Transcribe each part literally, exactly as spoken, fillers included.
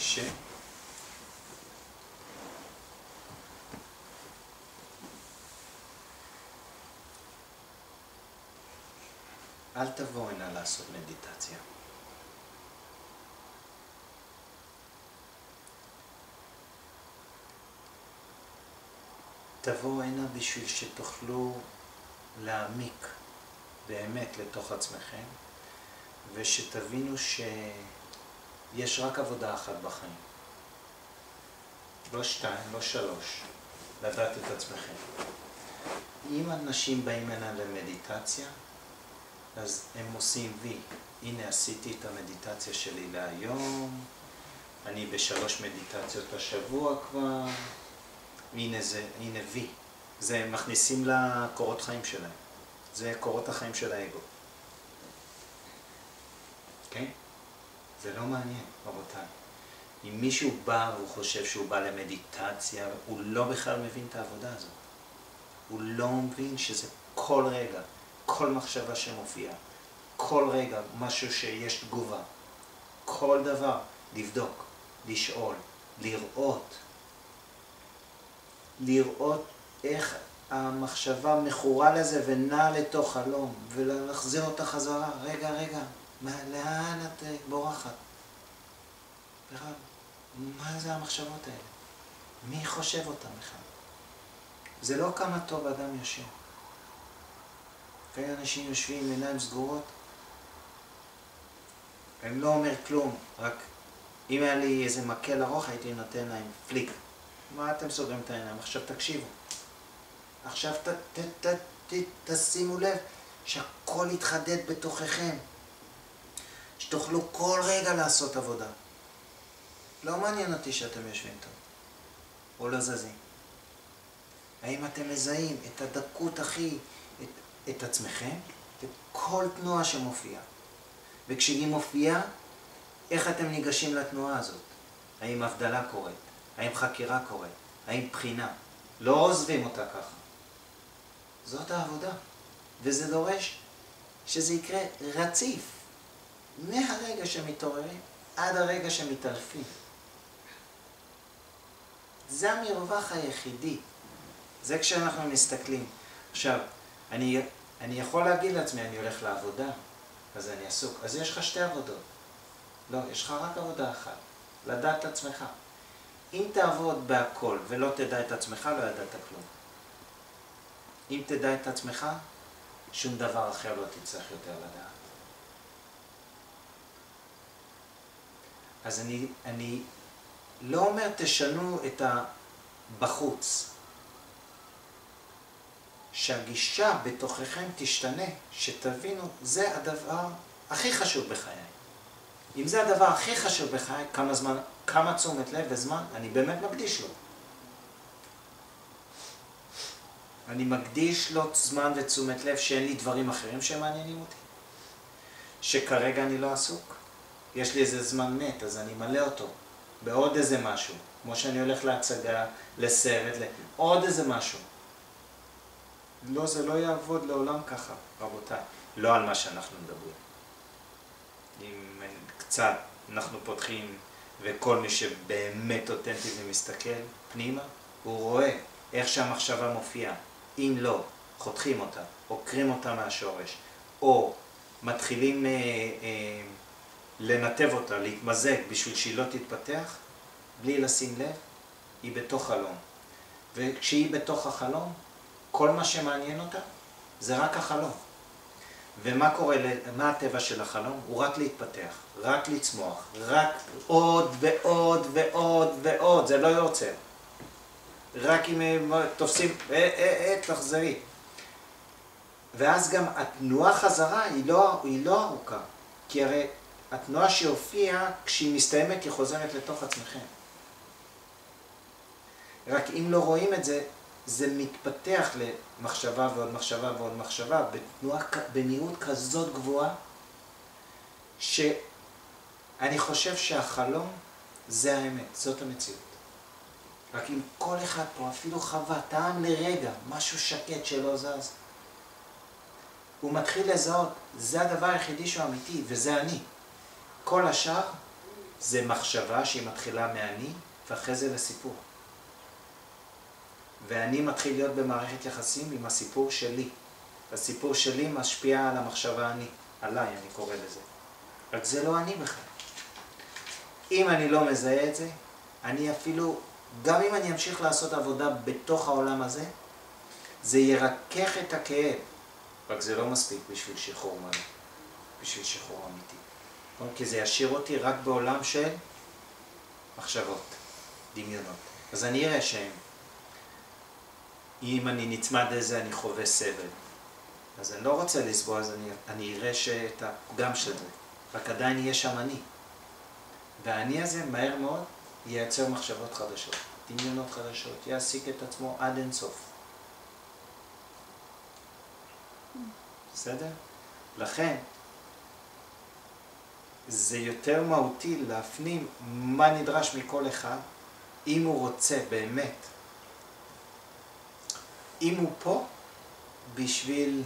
קשה. אל תבוא הנה לעשות מדיטציה. תבוא הנה בשביל שתוכלו להעמיק באמת לתוך עצמכם, ושתבינו שיש רק עבודה אחת בחיים. לא שתיים, לא שלוש. לדעת את עצמכם. אם אנשים באים הנה למדיטציה, אז הם עושים וי. הנה עשיתי את המדיטציה שלי להיום, אני בשלוש מדיטציות השבוע כבר, הנה זה, הנה וי. זה מכניסים לקורות חיים שלהם. זה קורות החיים של האגו. אוקיי? Okay? זה לא מעניין, רבותיי. אם מישהו בא והוא חושב שהוא בא למדיטציה, הוא לא בכלל מבין את העבודה הזאת. הוא לא מבין שזה כל רגע, כל מחשבה שמופיעה, כל רגע משהו שיש תגובה, כל דבר לבדוק, לשאול, לראות, לראות איך המחשבה מכורה לזה ונעה לתוך חלום, ולהחזיר אותה חזרה. רגע, רגע, מה, לאן את בורחת? בכלל, מה זה המחשבות האלה? מי חושב אותם בכלל? זה לא כמה טוב אדם יושב. כאלה אנשים יושבים עם עיניים סגורות, הם לא אומר כלום, רק אם היה לי איזה מקל ארוך הייתי נותן להם פליק. מה אתם סוגרים את העיניים? עכשיו תקשיבו. עכשיו ת, ת, ת, ת, תשימו לב שהכל יתחדד בתוככם. שתוכלו כל רגע לעשות עבודה. לא מעניין אותי שאתם יושבים טוב, או לא זזים. האם אתם מזהים את הדקות הכי, את, את עצמכם, וכל תנועה שמופיעה. וכשהיא מופיעה, איך אתם ניגשים לתנועה הזאת? האם הבדלה קורית? האם חקירה קורית? האם בחינה? לא עוזבים אותה ככה. זאת העבודה. וזה דורש שזה יקרה רציף. מהרגע שמתעוררים עד הרגע שמתעלפים. זה המרווח היחידי. זה כשאנחנו מסתכלים. עכשיו, אני, אני יכול להגיד לעצמי, אני הולך לעבודה, אז אני עסוק. אז יש לך שתי עבודות. לא, יש לך רק עבודה אחת. לדעת את עצמך. אם תעבוד בהכל ולא תדע את עצמך, לא ידעת כלום. אם תדע את עצמך, שום דבר אחר לא תצטרך יותר לדעת. אז אני, אני לא אומר תשנו את הבחוץ. שהגישה בתוככם תשתנה, שתבינו, זה הדבר הכי חשוב בחיי. אם זה הדבר הכי חשוב בחיי, כמה זמן, כמה תשומת לב וזמן, אני באמת מקדיש לו. אני מקדיש לו זמן ותשומת לב שאין לי דברים אחרים שמעניינים אותי. שכרגע אני לא עסוק. יש לי איזה זמן מת, אז אני מלא אותו בעוד איזה משהו. כמו שאני הולך להצגה, לסרט, לעוד איזה משהו. לא, זה לא יעבוד לעולם ככה, רבותיי. לא על מה שאנחנו מדברים. אם קצת אנחנו פותחים, וכל מי שבאמת אותנטי ומסתכל פנימה, הוא רואה איך שהמחשבה מופיעה. אם לא, חותכים אותה, עוקרים אותה מהשורש, או מתחילים אה, אה, לנתב אותה, להתמזג בשביל שהיא לא תתפתח, בלי לשים לב, היא בתוך חלום. וכשהיא בתוך החלום, כל מה שמעניין אותה זה רק החלום. ומה קורה, מה הטבע של החלום? הוא רק להתפתח, רק לצמוח, רק עוד ועוד ועוד ועוד, זה לא יוצא. רק אם תופסים, אה, אה, אה, תחזרי. ואז גם התנועה חזרה היא לא, היא לא ארוכה, כי הרי התנועה שהופיעה, כשהיא מסתיימת היא חוזרת לתוך עצמכם. רק אם לא רואים את זה, זה מתפתח למחשבה ועוד מחשבה ועוד מחשבה, בתנועה, במהירות כזאת גבוהה, שאני חושב שהחלום זה האמת, זאת המציאות. רק אם כל אחד פה אפילו חווה, טעם לרגע, משהו שקט שלא זז, הוא מתחיל לזהות, זה הדבר היחידי שהוא אמיתי, וזה אני. כל השאר זה מחשבה שהיא מתחילה מאני, ואחרי זה לסיפור. ואני מתחיל להיות במערכת יחסים עם הסיפור שלי. הסיפור שלי משפיע על המחשבה אני, עליי אני קורא לזה. רק זה לא אני בכלל. אם אני לא מזהה את זה, אני אפילו, גם אם אני אמשיך לעשות עבודה בתוך העולם הזה, זה ירכך את הכאב. רק זה לא מספיק בשביל שחרור מלא, בשביל שחרור אמיתי. כי זה ישאיר אותי רק בעולם של מחשבות, דמיונות. אז אני אראה שהם, אם אני נצמד לזה אני חווה סבל. אז אני לא רוצה לסבול, אז אני, אני אראה שאת הפגם של זה. רק עדיין יהיה שם אני. והאני הזה מהר מאוד ייצר מחשבות חדשות, דמיונות חדשות, יעסיק את עצמו עד אינסוף. בסדר? לכן, זה יותר מהותי להפנים מה נדרש מכל אחד, אם הוא רוצה באמת. אם הוא פה, בשביל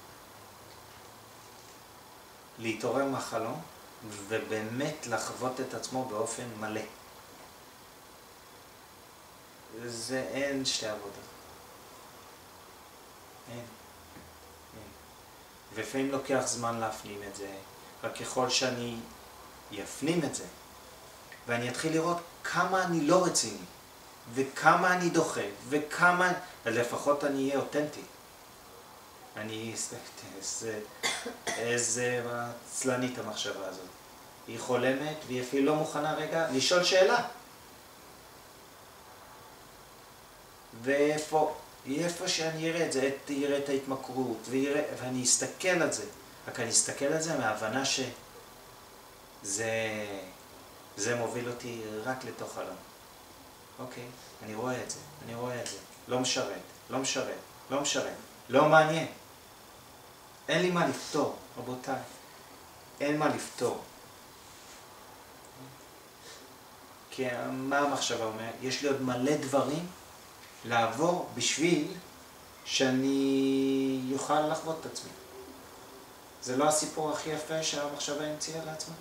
להתעורר מהחלום, ובאמת לחוות את עצמו באופן מלא. זה אין שתי עבודות. אין. אין. ולפעמים לוקח זמן להפנים את זה, רק ככל שאני יפנים את זה, ואני אתחיל לראות כמה אני לא רציני, וכמה אני דוחה, וכמה, לפחות אני אהיה אותנטי. אני, איזה, איזה עצלנית המחשבה הזאת. היא חולמת, והיא אפילו לא מוכנה רגע לשאול שאלה. ואיפה, איפה שאני אראה את זה, אראה את ההתמכרות, ויראה, ואני אסתכל על זה. רק אני אסתכל על זה מההבנה שזה זה מוביל אותי רק לתוך עולם. אוקיי, אני רואה את זה, אני רואה את זה. לא משרת, לא משרת, לא משרת. לא מעניין. אין לי מה לפתור, רבותיי. אין מה לפתור. כי מה המחשבה אומר? יש לי עוד מלא דברים לעבור בשביל שאני יוכל לחוות את עצמי. זה לא הסיפור הכי יפה שהמחשבה המציאה לעצמה?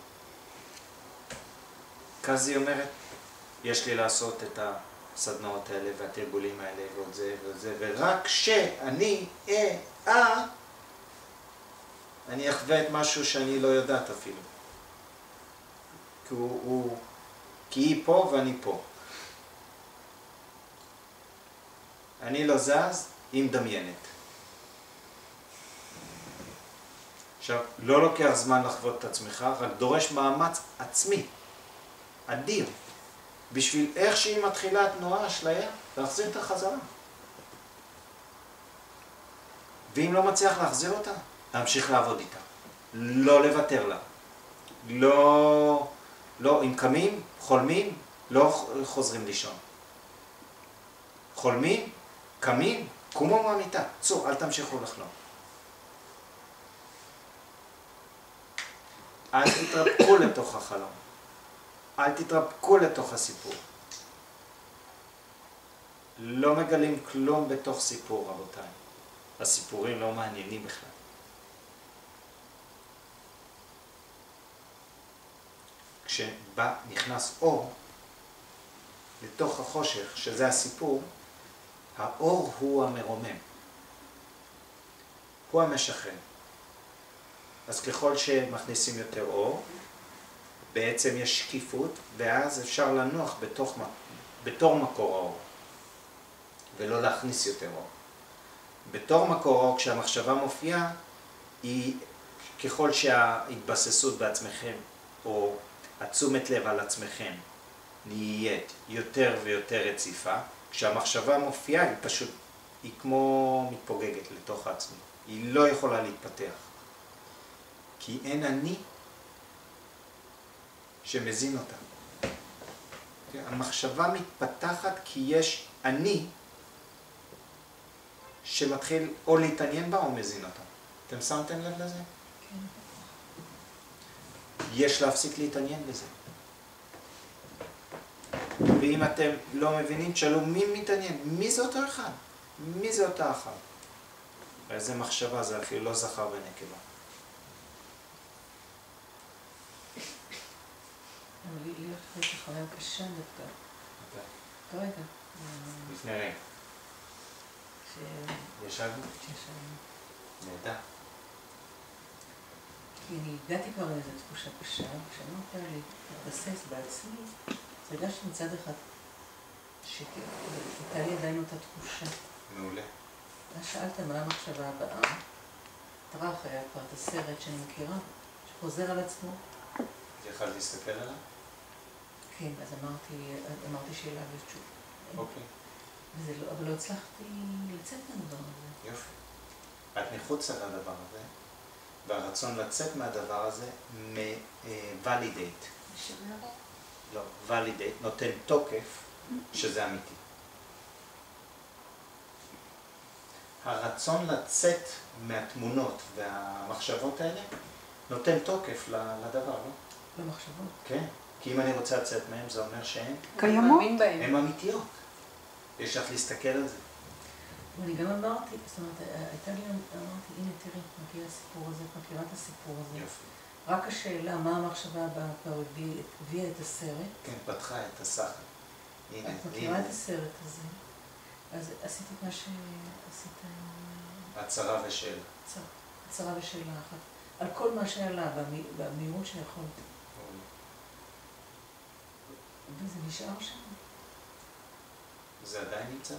כזה היא אומרת, יש לי לעשות את הסדנאות האלה והתרגולים האלה ועוד זה ועוד זה, ורק שאני אה, אה, אני אחווה את משהו שאני לא יודעת אפילו. כי, הוא, הוא, כי היא פה ואני פה. אני לא זז, היא מדמיינת. עכשיו, לא לוקח זמן לחוות את עצמך, רק דורש מאמץ עצמי, אדיר, בשביל איך שהיא מתחילה התנועה, אשליה, להחזיר את החזרה. ואם לא מצליח להחזיר אותה, להמשיך לעבוד איתה. לא לוותר לה. לא, לא, אם קמים, חולמים, לא חוזרים לישון. חולמים, קמים, קומו מהמיטה. צאו, אל תמשיכו לחלום. אל תתרפקו לתוך החלום. אל תתרפקו לתוך הסיפור. לא מגלים כלום בתוך סיפור, רבותיי. הסיפורים לא מעניינים בכלל. כשבא, נכנס אור לתוך החושך, שזה הסיפור, האור הוא המרומם. הוא המשחרר. אז ככל שמכניסים יותר אור, בעצם יש שקיפות, ואז אפשר לנוח בתוך, בתור מקור האור, ולא להכניס יותר אור. בתור מקור האור, כשהמחשבה מופיעה, היא ככל שההתבססות בעצמכם, או התשומת לב על עצמכם, נהיית יותר ויותר רציפה, כשהמחשבה מופיעה, היא פשוט, היא כמו מתפוגגת לתוך עצמי. היא לא יכולה להתפתח. כי אין אני שמזין אותה. המחשבה מתפתחת כי יש אני שמתחיל או להתעניין בה או מזין אותה. אתם שמתם לב לזה? כן. יש להפסיק להתעניין בזה. ואם אתם לא מבינים, תשאלו מי מתעניין? מי זה אותו אחד? מי זה אותה אחת? איזה מחשבה, זה אפילו לא זכר ונקבה. לי לי הולכת חוויה קשה דווקא. מתי? כרגע. לפני רגע. ש... ישבנו? שישבנו. נהדר. כי אני הגעתי כבר לאיזו תחושה קשה, כשאני רוצה להתבסס בעצמי, אז הרגשתי מצד אחד שהייתה לי עדיין אותה תחושה. מעולה. אז שאלת מה המחשבה הבאה, טראח היה כבר את הסרט שאני מכירה, שחוזר על עצמו. יכולת להסתכל עליו? כן, אז אמרתי, אמרתי שאלה ותשובה. אוקיי. וזה לא, אבל לא הצלחתי לצאת מהדבר הזה. יופי. את מחוץ על הדבר הזה, והרצון לצאת מהדבר הזה מ-validate. משמר? לא, validate, נותן תוקף שזה אמיתי. הרצון לצאת מהתמונות והמחשבות האלה נותן תוקף לדבר, לא? למחשבות? כן, כי אם אני רוצה לצאת מהם זה אומר שהן קיימות? הן אמיתיות. יש לך להסתכל על זה. ואני גם אמרתי, זאת אומרת, הייתה לי, אמרתי, הנה תראי, מכירה הסיפור הזה, מכירה את הסיפור הזה. יופי. רק השאלה, מה המחשבה הבאה כבר הביאה את הסרט. כן, פתחה את השכל. הנה, את מכירה את הסרט הזה, אז עשיתי את מה שעשית עם... הצהרה ושאלה. הצהרה ושאלה אחת. על כל מה שעלה, במהירות שיכולתי. וזה נשאר שם. זה עדיין נמצא?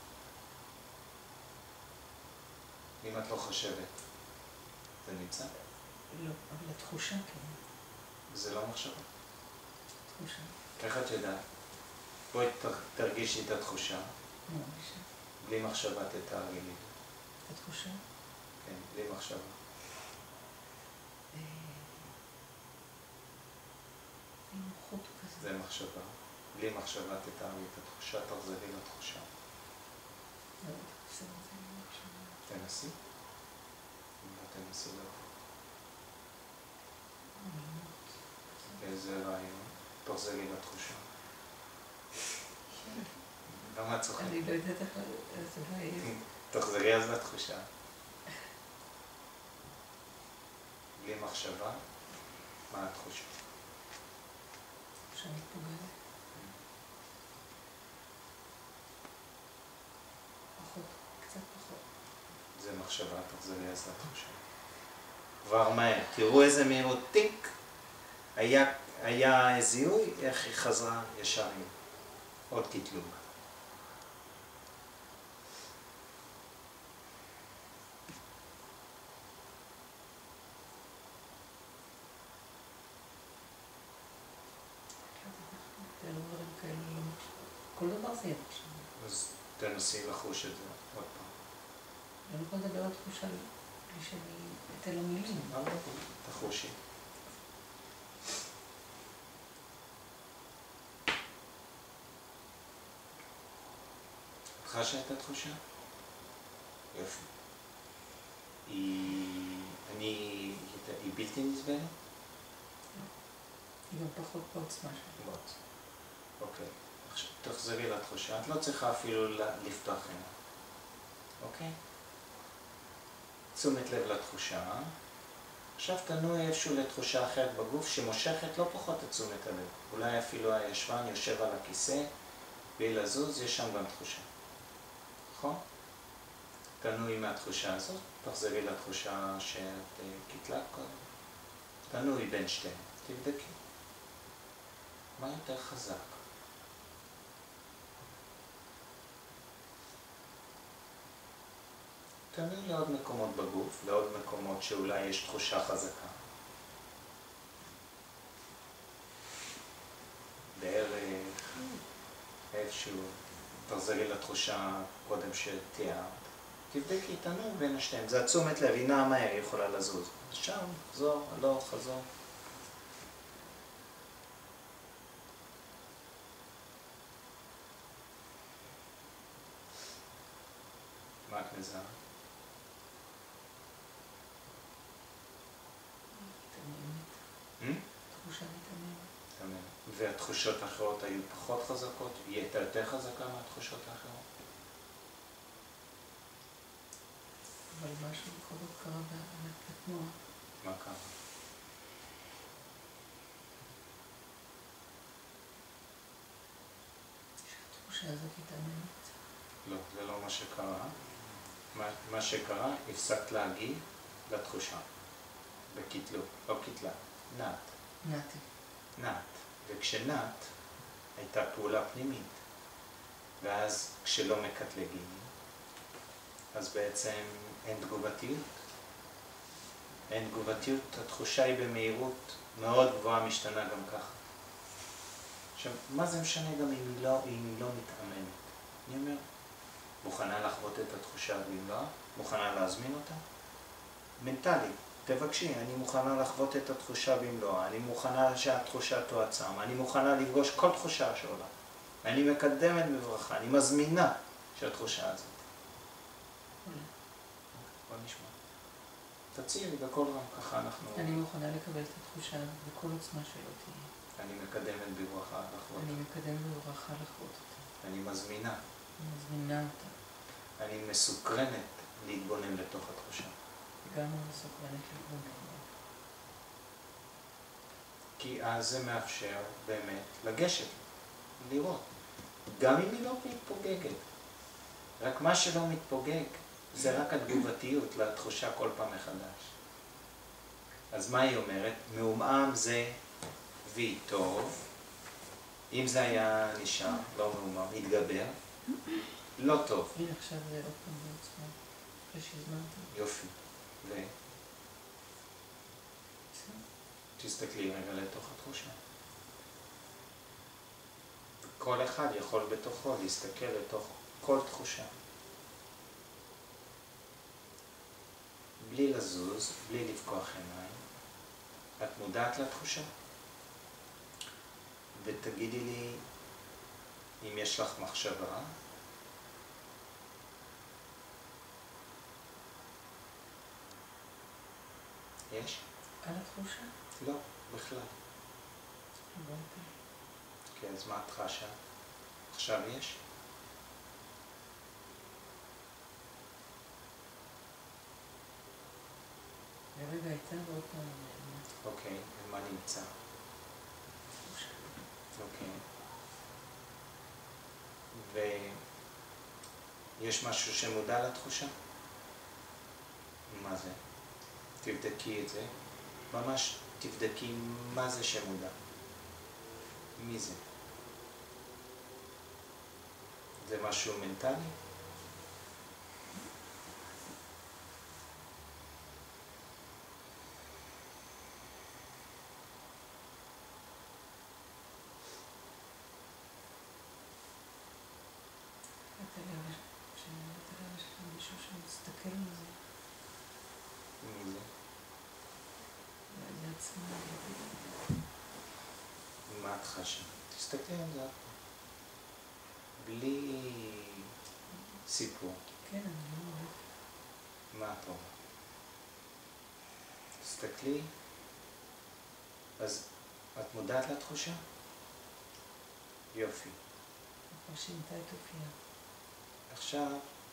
אם את לא חושבת, זה נמצא? לא, אבל התחושה כן. זה לא מחשבה. תחושה. איך את יודעת? בואי תרגישי את התחושה. מרגישה. בלי מחשבה תתארגני. את התחושה? כן, בלי מחשבה. נוחות כזה. זה מחשבה. בלי מחשבה תתארגני את התחושה, תחזרי לתחושה. לא, בסדר, זה לא מחשבה. תנסי. אם לא תנסי לא. איזה רעיון. תחזרי לתחושה. למה את צוחקת? אני לא יודעת איך זה רעיון. תחזרי אז לתחושה. בלי מחשבה, מה התחושה? תחושה מתפוגרת. פחות, קצת פחות. זה מחשבה, תחזרי אז לתחושה. כבר מהר, תראו איזה מהירות טיק. היה, היה זיהוי, איך היא חזרה ישר עם עוד קטלוג. כל דבר זה יהיה עכשיו. אז תנסי לחוש את זה עוד פעם. אני לא יכולה לדבר על תחושה בלי שאני אתן לה מילים. תחושי. את חשה את התחושה? יופי. היא... אני... היא בלתי נסבלת? היא גם פחות בעוצמה שלי. מאוד. אוקיי. עכשיו תחזרי לתחושה. את לא צריכה אפילו לפתוח עיניים. אוקיי? תשומת לב לתחושה. עכשיו תנועי איפשהו לתחושה אחרת בגוף שמושכת לא פחות את תשומת הלב. אולי אפילו הישבן יושב על הכיסא בלי לזוז, יש שם גם תחושה. נכון? תנועי מהתחושה הזאת, תחזרי לתחושה שאת קטלת קודם. תנועי בין שתיהם, תבדקי. מה יותר חזק? תנועי לעוד מקומות בגוף, לעוד מקומות שאולי יש תחושה חזקה. בערך, איפשהו, תחזרי לתחושה קודם שתיארת. תבדקי, תנועי בין השתיהם. זה התשומת לב, היא נעה מהר, היא יכולה לזוז. שם, חזור, הלוך, חזור. מה את מזהה? מתעניינת. תחושה מתעניינת. מתעניינת. והתחושות האחרות היו פחות חזקות? היא הייתה יותר חזקה מהתחושות האחרות? אבל משהו בכל זאת קרה בתנועה. מה קרה? התחושה הזאת התעניינת? לא, זה לא מה שקרה. מה, מה שקרה, הפסקת להגיב לתחושה. בקטלות, לא קטלה, נעת. נעתי. נעת. וכשנעת, הייתה פעולה פנימית. ואז כשלא מקטלגים, אז בעצם אין תגובתיות. אין תגובתיות, התחושה היא במהירות מאוד גבוהה, משתנה גם ככה. עכשיו, מה זה משנה גם אם היא לא, אם היא לא מתאמנת? אני אומר, מוכנה לחוות את התחושה במלואה? מוכנה להזמין אותה? מנטלית, תבקשי, אני מוכנה לחוות את התחושה במלואה, אני מוכנה שהתחושה תועצם, אני מוכנה לפגוש כל תחושה שעולה. אני מקדמת בברכה, אני מזמינה שהתחושה הזאת. בוא נשמע. תצהירי בכל רם, ככה אנחנו... אני מוכנה לקבל את התחושה הזאת בכל עוצמה שלא תהיה. אני מקדמת בברכה לחוות. אני מקדמת בברכה לחוות אותה. אני מזמינה. אני מזמינה אותה. אני מסוקרנת להתבונן לתוך התחושה. גם אני מסוקרנת להתבונן. כי אז זה מאפשר באמת לגשת, לראות. גם אם היא לא מתפוגגת. רק מה שלא מתפוגג זה רק התגובתיות לתחושה כל פעם מחדש. אז מה היא אומרת? מעומעם זה וי טוב. אם זה היה נשאר, לא מעומעם, התגבר, לא טוב. הנה עכשיו זה עוד פעם בעצמה, אחרי שהזמנתי. יופי. ו... תסתכלי רגע לתוך התחושה. כל אחד יכול בתוכו להסתכל לתוך כל תחושה. בלי לזוז, בלי לפקוח עיניים. את מודעת לתחושה? ותגידי לי אם יש לך מחשבה. יש? על התחושה? לא, בכלל. הבנתי. אוקיי, אז מה את חשה? עכשיו יש? לרגע הייתה ועוד פעם נעלמה. אוקיי, ומה נמצא? תחושה. אוקיי. ויש משהו שמודע לתחושה? מה זה? תבדקי את זה. ממש תבדקי מה זה שמודע. מי זה? זה משהו מנטלי? מישהו שמסתכל על זה. מי זה? זה עצמו. מה את חשה? תסתכלי על זה. בלי סיפור. כן, אני לא אוהב. מה את רואה? תסתכלי. אז את מודעת לתחושה? יופי. כבר שינתה את אופייה. עכשיו,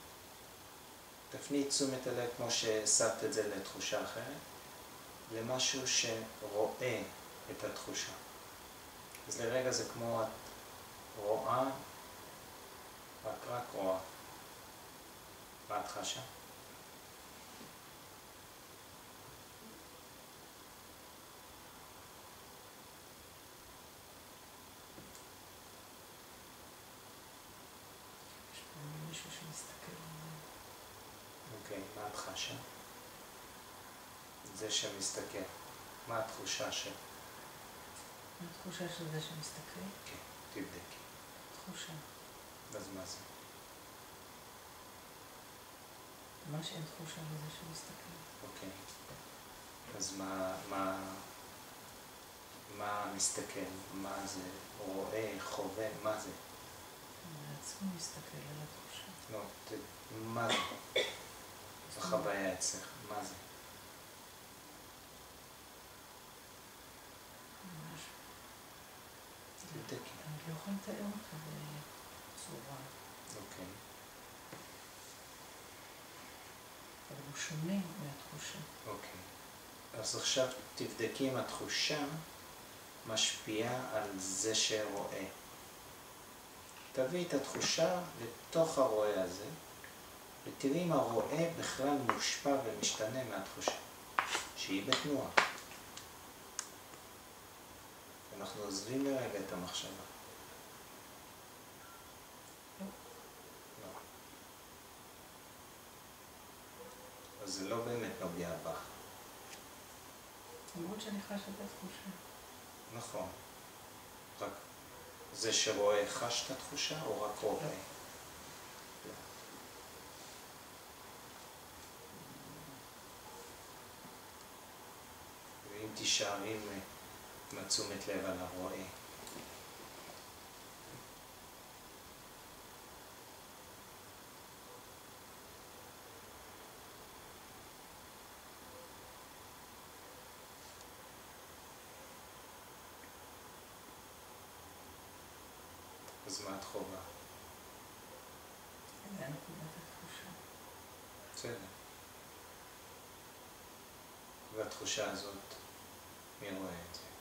תפני תשומת הלב כמו ששמת את זה לתחושה אחרת, למשהו שרואה את התחושה. אז לרגע זה כמו את רואה, את רק רואה. מה את חשה? יש פה מישהו שמסתכל על זה. אוקיי, מה את חשה? זה שמסתכל. מה התחושה של? מה התחושה של זה שמסתכל? כן, תבדקי. תחושה. אז מה זה? ממש אין תחושה לזה שמסתכל. אוקיי. אז מה, מה, מה מסתכל? מה זה? רואה, חווה, מה זה? לעצמו מסתכל על התחושה. לא, ת, מה זה? החוויה אצלך, מה זה? ממש. תבדקי. אני לא יכולה לתאר אותה בצורה. אוקיי. אבל הוא שונה מהתחושה. אוקיי. אז עכשיו תבדקי אם התחושה משפיעה על זה שרואה. תביא את התחושה לתוך הרואה הזה, ותראי אם הרואה בכלל מושפע ומשתנה מהתחושה, שהיא בתנועה. אנחנו עוזבים לרגע את המחשבה. לא. לא. אז זה לא באמת נוגע בך. למרות שאני חשה את התחושה. נכון. רק זה שרואה חש את התחושה או רק רואה? לא. ואם תישארי עם תשומת לב על הרואה. אז מה את חובה? זה נקודת התחושה. בסדר. והתחושה הזאת, מי רואה את זה?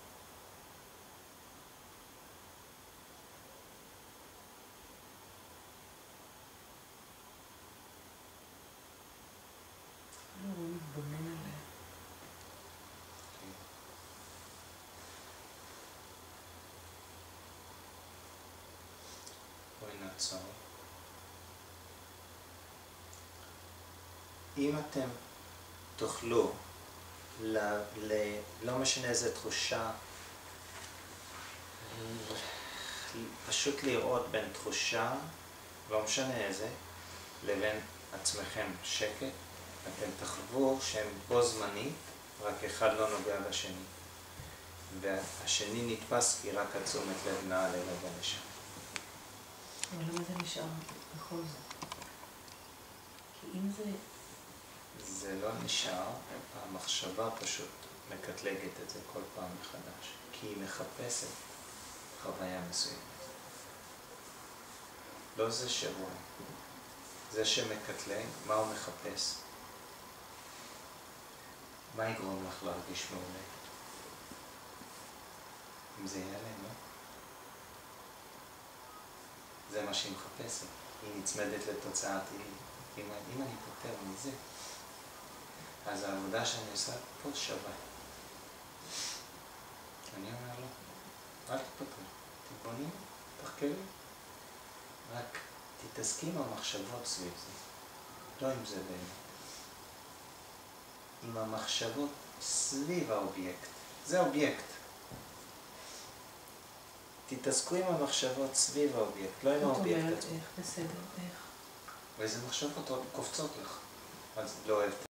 לא, הוא מתבונן עליה. בואי נעצור. אם אתם תוכלו, ל, ל, לא משנה איזה תחושה, פשוט לראות בין תחושה, לא משנה איזה, לבין עצמכם שקט, אתם תחוו שהם בו זמנית, רק אחד לא נוגע בשני. והשני נתפס כי רק התשומת לב נעה לרגע לשם. אבל למה זה נשאר בכל זאת? כי אם זה... זה לא נשאר, המחשבה פשוט מקטלגת את זה כל פעם מחדש, כי היא מחפשת חוויה מסוימת. לא זה שרואה, זה שמקטלג, מה הוא מחפש? מה יגרום לך להרגיש מעולה? אם זה ייעלם, לא? זה מה שהיא מחפשת. היא נצמדת לתוצאה טבעית. אם, אם אני פותר מזה, אז העבודה שאני עושה פה שווה. אני אומר לו, אל תפתר, תתבוני, תחקרי. רק תתעסקי עם המחשבות סביב זה. לא עם זה באמת. עם המחשבות סביב האובייקט. זה אובייקט. תתעסקו עם המחשבות סביב האובייקט, לא עם האובייקט. זאת אומרת, איך בסדר, איך? ואיזה מחשבות קופצות לך. אז לא אוהבת